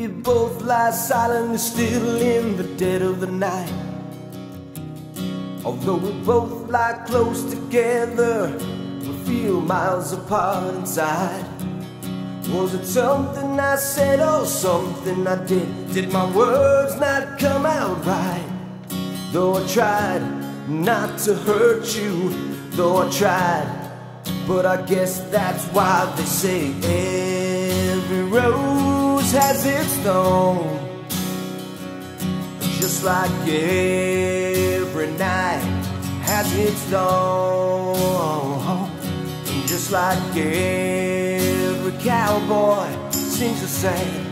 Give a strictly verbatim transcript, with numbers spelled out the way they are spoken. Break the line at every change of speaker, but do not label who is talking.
We both lie silently still in the dead of the night. Although we both lie close together, we feel miles apart inside. Was it something I said or something I did? Did my words not come out right? Though I tried not to hurt you, though I tried, but I guess that's why they say every rose has its thorn. Just like every night has its dawn. Just like every cowboy sings the same